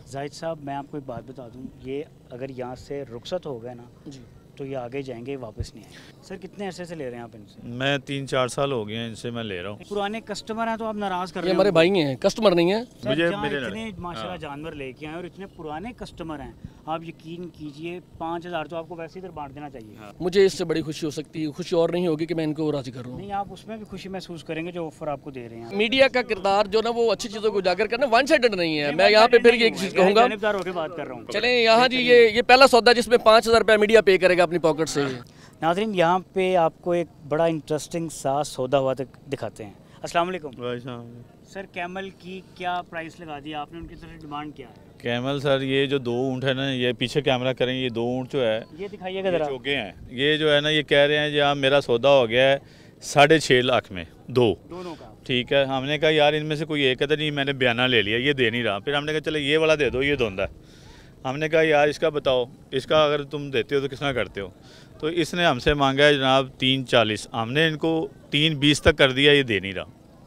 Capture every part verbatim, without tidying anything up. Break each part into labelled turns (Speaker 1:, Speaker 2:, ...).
Speaker 1: जाहिद साहब, मैं आपको एक बात बता दूं, ये अगर यहाँ से रुखसत हो गए ना जी तो ये आगे जाएंगे, वापस नहीं आएंगे। सर कितने अरसे से ले रहे हैं आप इनसे?
Speaker 2: मैं तीन चार साल हो गए हैं इनसे मैं ले रहा हूँ।
Speaker 1: पुराने कस्टमर हैं तो आप नाराज़ कर रहे
Speaker 3: ये
Speaker 1: हैं?
Speaker 3: हमारे भाई हैं, कस्टमर नहीं है।
Speaker 1: मुझे इतने माशाल्लाह जानवर लेके आए और इतने पुराने कस्टमर हैं, आप यकीन कीजिए पाँच हज़ार तो आपको वैसे इधर बांट देना चाहिए। हाँ।
Speaker 3: मुझे इससे बड़ी खुशी हो सकती है, खुशी और नहीं होगी कि मैं इनको राजी कर रहा हूँ।
Speaker 1: नहीं, आप उसमें भी खुशी महसूस करेंगे जो ऑफर आपको दे रहे हैं।
Speaker 3: मीडिया का किरदार जो ना वो अच्छी चीज़ों को उजागर करना वन साइडेड नहीं है। मैं यहाँ पे फिर ये चीज़ कहूँगा,
Speaker 1: बात कर रहा हूँ।
Speaker 3: चलें यहाँ जी, ये ये पहला सौदा जिसमें पाँच हज़ार रुपया मीडिया पे करेगा अपनी पॉकेट से।
Speaker 1: नाज़रीन, यहाँ पे आपको एक बड़ा इंटरेस्टिंग सा सौदा हुआ दिखाते हैं। अस्सलाम वालेकुम। सर कैमल की क्या प्राइस लगा दी आपने, उनकी तरफ डिमांड क्या है?
Speaker 2: कैमल सर, ये जो दो ऊँट है ना, ये पीछे कैमरा करें, ये दो ऊँट जो है
Speaker 1: ये दिखाइएगा जरा।
Speaker 2: चौके हैं, ये जो है ना, ये कह रहे हैं जी हाँ मेरा सौदा हो गया है साढ़े छः लाख में दो
Speaker 1: दोनों का। ठीक
Speaker 2: है, हमने कहा यार इनमें से कोई एक है, नहीं मैंने बयाना ले लिया, ये दे नहीं रहा। फिर हमने कहा चलो ये वाला दे दो, ये धोंदा है। हमने कहा यार इसका बताओ, इसका अगर तुम देते हो तो कितना करते हो? तो इसने हमसे मांगा है जनाब तीन चालीस, हमने इनको तीन बीस तक कर दिया, ये दे नहीं रहा।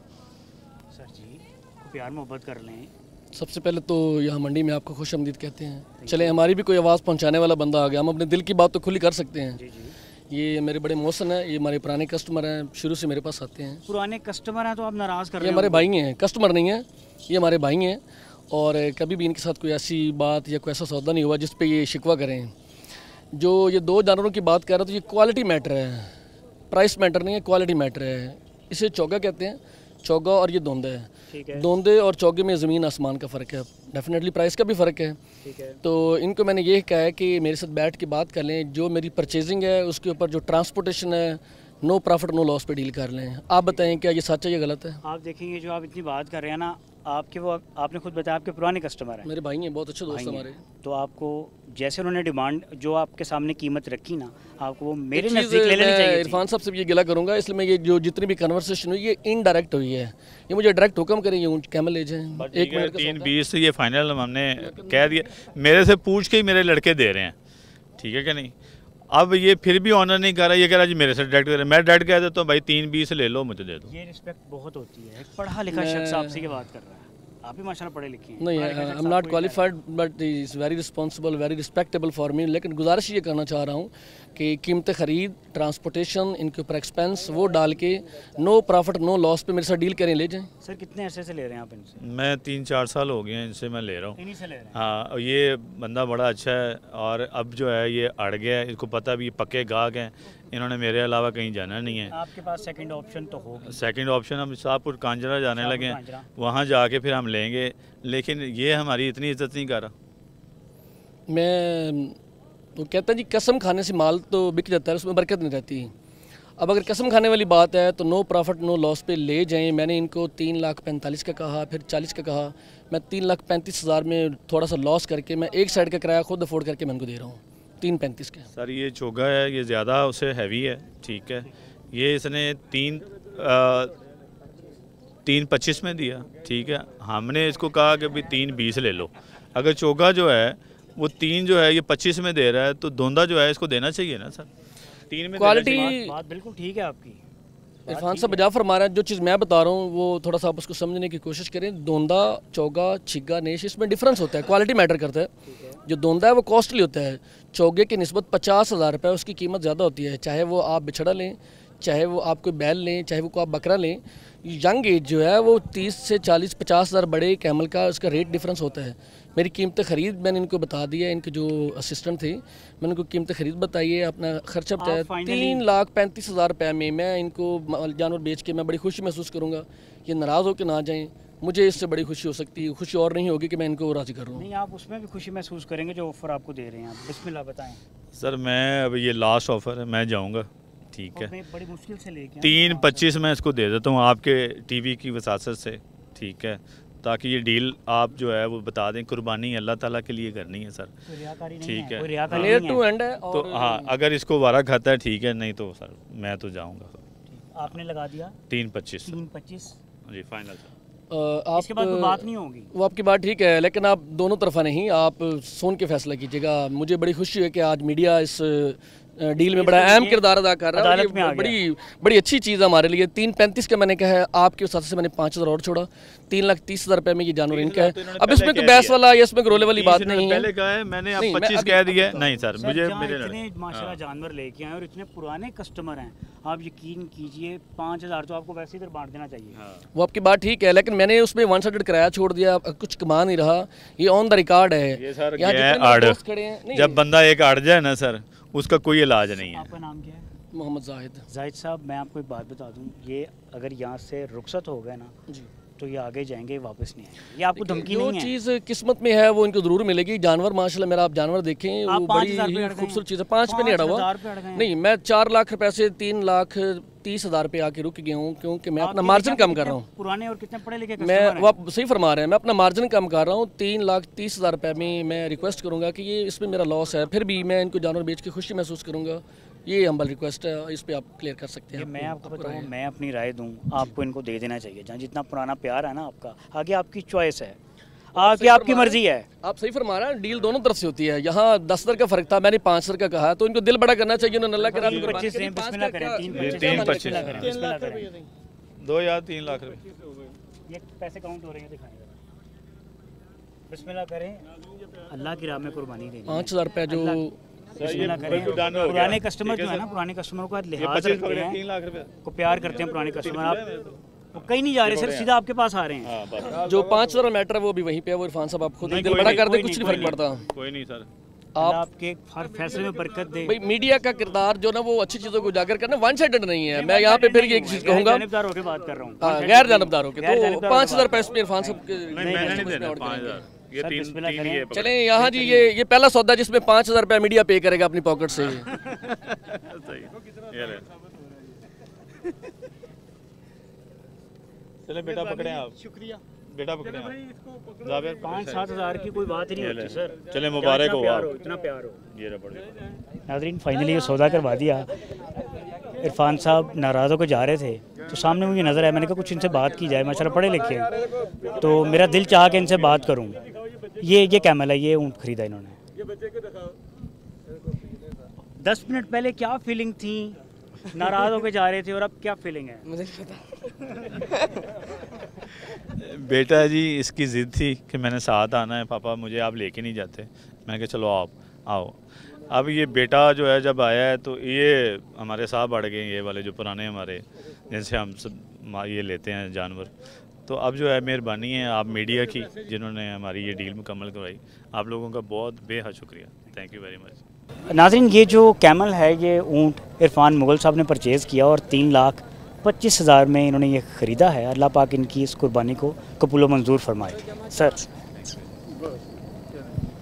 Speaker 1: सर जी प्यार मोहब्बत कर लें।
Speaker 3: सबसे पहले तो यहाँ मंडी में आपको खुश आमदीद कहते हैं। चले हमारी भी कोई आवाज़ पहुँचाने वाला बंदा आ गया, हम अपने दिल की बात तो खुली कर सकते हैं। जी जी। ये मेरे बड़े मौसन हैं, ये हमारे पुराने कस्टमर हैं, शुरू से मेरे पास आते हैं।
Speaker 1: पुराने कस्टमर हैं तो आप नाराज़ कर रहे हैं?
Speaker 3: ये हमारे भाई हैं, कस्टमर नहीं है, ये हमारे भाई हैं। और कभी भी इनके साथ कोई ऐसी बात या कोई ऐसा सौदा नहीं हुआ जिस पे ये शिकवा करें। जो ये दो जानवरों की बात कर रहे हैं तो ये क्वालिटी मैटर है, प्राइस मैटर नहीं है, क्वालिटी मैटर है। इसे चौगा कहते हैं, चौगा और ये दोंदे है। दोंदे और चौगे में ज़मीन आसमान का फ़र्क है, डेफिनेटली प्राइस का भी फ़र्क है। ठीक है। तो इनको मैंने ये कहा है कि मेरे साथ बैठ के बात कर लें, जो मेरी परचेजिंग है उसके ऊपर जो ट्रांसपोर्टेशन है, नो प्रॉफिट नो लॉस पे डील कर लें। आप बताएं क्या ये सच है या गलत है?
Speaker 1: आप देखेंगे जो आप इतनी बात कर रहे हैं ना, आपके वो आपने खुद बताया आपके पुराने कस्टमर हैं,
Speaker 3: मेरे भाई हैं, बहुत अच्छे दोस्त हमारे।
Speaker 1: तो आपको जैसे उन्होंने डिमांड जो आपके सामने कीमत रखी ना, आपको वो मेरे नज़दीक ले लेनी चाहिए।
Speaker 3: इरफान साहब से ये गिला करूंगा, इसलिए मैं ये जो जितनी भी कन्वर्सेशन हुई ये इनडायरेक्ट हुई है, ये मुझे डायरेक्ट हुक्म करें ये कैमल ले जाएं।
Speaker 2: एक मिनट तीन बीस ये फाइनल हमने कह दिया, मेरे से पूछ के ही मेरे लड़के दे रहे हैं, ठीक है कि नहीं? अब ये फिर भी ऑनर नहीं कर रहा, ये कह रहा जी मेरे से डायरेक्ट कर, मैं डायरेक्ट कह देता हूँ भाई तीन बीस ले लो, मुझे दे दो।
Speaker 1: ये रिस्पेक्ट बहुत होती है, एक पढ़ा लिखा शख्स आपसे ये बात कर रहा है, आप भी माशाल्लाह पढ़े लिखे हैं।
Speaker 3: नहीं, I am not qualified but is very responsible, very respectable for me. लेकिन गुजारिश ये करना चाह रहा हूँ कि कीमत ख़रीद, ट्रांसपोर्टेशन, इनके ऊपर एक्सपेंस वो डाल के नो प्रॉफिट नो लॉस पे मेरे साथ डील करें, ले जाएं।
Speaker 1: सर कितने अरसे से ले रहे हैं आप इनसे?
Speaker 2: मैं तीन चार साल हो गए हैं इनसे मैं ले रहा हूँ।
Speaker 1: इन्हीं से ले रहे हैं?
Speaker 2: हाँ, ये बंदा बड़ा अच्छा है और अब जो है ये अड़ गया है, इसको पता भी पक्के गाहक हैं, इन्होंने मेरे अलावा कहीं जाना नहीं है।
Speaker 1: आपके पास सेकंड ऑप्शन तो होगा?
Speaker 2: सेकंड ऑप्शन हम शाहपुर कांजरा जाने लगे हैं, वहाँ जाके फिर हम लेंगे, लेकिन ये हमारी इतनी इज्जत नहीं कर रहा।
Speaker 3: मैं वो कहता है जी कसम खाने से माल तो बिक जाता है, उसमें बरकत नहीं रहती। अब अगर कसम खाने वाली बात है तो नो प्रॉफिट नो लॉस पे ले जाएं। मैंने इनको तीन लाख पैंतालीस का कहा, फिर चालीस का कहा, मैं तीन लाख पैंतीस हज़ार में थोड़ा सा लॉस करके मैं एक साइड का किराया खुद अफोर्ड करके मैं इनको दे रहा हूँ, तीन पैंतीस का।
Speaker 2: सर ये चोगा है, ये ज़्यादा उसे हैवी है, ठीक है, ये इसने तीन आ, तीन पच्चीस में दिया, ठीक है। हमने इसको कहा कि भाई तीन बीस ले लो। अगर चोगा जो है वो तीन जो है ये पच्चीस में दे रहा है, तो दोंदा जो है इसको देना चाहिए ना सर, तीन में।
Speaker 3: क्वालिटी
Speaker 1: बात बिल्कुल ठीक है आपकी।
Speaker 3: इरफान साहब बजा फरमा रहा है, जो चीज़ मैं बता रहा हूँ वो थोड़ा सा आप उसको समझने की कोशिश करें। दोंदा, चौगा, छिग्गा, नेश, इसमें डिफरेंस होता है, क्वालिटी मैटर करता है। जो दोंदा है वो कॉस्टली होता है, चौगे की निस्बत पचास हज़ार रुपये उसकी कीमत ज़्यादा होती है, चाहे वो आप बिछड़ा लें, चाहे वो आप कोई बैल लें, चाहे वो आप बकरा लें। यंग एज जो है वो तीस से चालीस पचास हज़ार बड़े कैमल का उसका रेट डिफरेंस होता है। मेरी कीमत ख़रीद मैंने इनको बता दिया, इनके जो असिस्टेंट थे मैंने इनको कीमत ख़रीद बताई है, अपना खर्चा बताया तीन लाख पैंतीस हज़ार रुपये में मैं इनको जानवर बेच के मैं बड़ी खुशी महसूस करूँगा। ये नाराज़ हो के ना जाएँ, मुझे इससे बड़ी खुशी हो सकती है, खुशी और नहीं होगी कि मैं इनको राज़ी कर रहा हूँ।
Speaker 1: नहीं, आप उसमें भी खुशी महसूस करेंगे जो ऑफ़र आपको दे रहे हैं। आप बिस्मिल्लाह बताएं।
Speaker 2: सर मैं अब ये लास्ट ऑफ़र है, मैं जाऊँगा, ठीक है,
Speaker 1: बड़ी मुश्किल से लेके
Speaker 2: तीन पच्चीस में इसको दे देता हूँ आपके टीवी की वसासत से, ठीक है, ताकि ये डील आप जो है वो बता दें, कुर्बानी अल्लाह ताला के लिए करनी है सर, ठीक है,
Speaker 3: टू एंड है।
Speaker 2: तो हाँ, अगर इसको वारा खाता है ठीक है, नहीं तो सर मैं तो जाऊँगा।
Speaker 1: आपने लगा दिया
Speaker 2: तीन पच्चीस
Speaker 1: तीन पच्चीस
Speaker 2: जी फाइनल सर।
Speaker 3: आप
Speaker 1: इसके बाद कोई बात नहीं होगी?
Speaker 3: वो आपकी बात ठीक है, लेकिन आप दोनों तरफा नहीं, आप सुन के फैसला कीजिएगा। मुझे बड़ी खुशी है कि आज मीडिया इस डील में बड़ा अहम किरदार अदा कर रहा है।
Speaker 1: अदालत में आ
Speaker 3: ये बड़ी बड़ी अच्छी चीज़ है हमारे लिए। तीन पैंतीस का मैंने कहा है, आपके साथ से मैंने पाँच हज़ार और छोड़ा, तीन लाख तीस हज़ार रुपये में ये जानवर इनका है। अब इसमें कोई बहस वाला या इसमें रोले वाली बात नहीं है।
Speaker 2: पहले कहा है मैंने, अब पच्चीस कह दिया। नहीं सर, मुझे मेरे
Speaker 1: इतने माशाल्लाह जानवर लेके आए और इतने पुराने कस्टमर हैं, आप यकीन कीजिए पाँच हज़ार तो आपको वैसे इधर बांट देना चाहिए।
Speaker 3: वो आपकी बात ठीक है, लेकिन मैंने उसमें वन साइडेड किराया छोड़ दिया, कुछ कमा नहीं रहा। ये ऑन द रिकॉर्ड है।
Speaker 2: ये सर आड़, जब बंदा एक अड़ जाए ना सर, उसका कोई इलाज नहीं है।
Speaker 1: आपका नाम क्या है?
Speaker 3: मोहम्मद जाहिद।
Speaker 1: जाहिद साहब, मैं आपको एक बात बता दूं, ये अगर यहाँ से रुखसत हो गए ना जी, तो ये आगे जाएंगे, वापस नहीं आएंगे। ये आपको धमकी नहीं है।
Speaker 3: जो चीज़ किस्मत में है वो इनको जरूर मिलेगी। जानवर माशाल्लाह मेरा, आप जानवर देखें, वो बड़ी खूबसूरत चीज़ है। पाँच पे नहीं अड़ा हुआ, नहीं, मैं चार लाख रुपए से तीन लाख तीस हज़ार पे आके रुक गया हूँ, क्योंकि मैं अपना मार्जिन कम कर रहा हूँ।
Speaker 1: पुराने और कितने पढ़े लिखे
Speaker 3: मैं, वो आप सही फरमा रहे हैं, मैं अपना मार्जिन कम कर रहा हूँ। तीन लाख तीस हज़ार रुपये में मैं रिक्वेस्ट करूँगा कि ये इसमें मेरा लॉस है, फिर भी मैं इनको जानवर बेच के खुशी महसूस करूँगा। ये हम्बल रिक्वेस्ट है, इस पे आप क्लियर कर सकते हैं।
Speaker 1: मैं आपको बताऊँ, मैं अपनी राय दूँ, आपको इनको दे देना चाहिए। जहाँ जितना पुराना प्यार है ना आपका, आगे आपकी चॉइस है, आगे आपकी मर्जी है।
Speaker 3: आप सही फरमा रहे हैं, डील दोनों तरफ से होती है। यहाँ दस हज़ार का फर्क था, मैंने पाँच हज़ार का कहा, तो इनको दिल बड़ा करना चाहिए। उन्होंने अल्लाह के राह में
Speaker 1: पच्चीस
Speaker 2: तीन पच्चीस दो यार तीन लाख रुपये
Speaker 1: ये पैसे काउंट हो रहे हैं, दिखाएं बिस्मिल्लाह करें, अल्लाह की राह में कुर्बानी देनी।
Speaker 3: पाँच हज़ार रुपये जो
Speaker 1: पुराने कस्टमर जो है ना, पुराने कस्टमर को लिहाज रखते हैं, को प्यार करते हैं पुराने कस्टमर। आप वो कहीं नहीं जा रहे सर, सीधा आपके पास आ रहे हैं।
Speaker 3: जो पाँच हज़ार मैटर है वो भी वहीं पे है। वो इरफान साहब आप खुद दिल बड़ा कर दे, कुछ नहीं फर्क पड़ता।
Speaker 2: कोई नहीं सर,
Speaker 1: आप आपके हर फैसले में बरकत दे।
Speaker 3: भाई मीडिया का किरदार जो ना, वो अच्छी चीज़ों को उजागर करना वन साइडेड नहीं है। मैं यहाँ पे फिर एक चीज़ कहूँगा,
Speaker 1: जानबदार होकर बात कर रहा हूँ,
Speaker 3: गैर जानबदार होकर। तो पाँच हज़ार रुपये इसमें इरफान साहब के चले यहाँ जी। ये ये पहला सौदा जिसमें पाँच हज़ार रुपये मीडिया पे करेगा अपनी पॉकेट से।
Speaker 2: चले बेटा पकड़े आप, शुक्रिया बेटा पकड़े आप।
Speaker 1: पाँच सात हज़ार की कोई बात ही नहीं होती सर।
Speaker 2: चले मुबारक हो,
Speaker 1: इतना प्यार हो।
Speaker 2: ये रबड़
Speaker 1: नाज़रीन, फाइनली ये सौदा करवा दिया। इरफान साहब नाराज़ होकर जा रहे थे, तो सामने मुझे नज़र आया, मैंने कहा कुछ इनसे बात की जाए, माशाल्लाह पढ़े लिखे हैं, तो मेरा दिल चाह के इनसे बात करूँ। ये ये कैमल है, ये ऊँट खरीदा इन्होंने। दस मिनट पहले क्या फीलिंग थी, नाराज़ होकर जा रहे थे, और अब क्या फीलिंग है?
Speaker 4: मुझे पता
Speaker 2: बेटा जी इसकी ज़िद थी कि मैंने साथ आना है, पापा मुझे आप लेके नहीं जाते। मैंने कहा चलो आप आओ। अब ये बेटा जो है जब आया है, तो ये हमारे साथ बढ़ गए, ये वाले जो पुराने हमारे जिनसे हम सब ये लेते हैं जानवर। तो अब जो है मेहरबानी है आप मीडिया की, जिन्होंने हमारी ये डील मुकम्मल करवाई। आप लोगों का बहुत बेहद शुक्रिया, थैंक यू वेरी मच।
Speaker 1: नाज़रीन, ये जो कैमल है, ये ऊँट इरफान मुगल साहब ने परचेज़ किया और तीन लाख पच्चीस हज़ार में इन्होंने ये ख़रीदा है। अल्लाह पाक इनकी इस कुर्बानी को कबूल मंजूर फरमाए। सर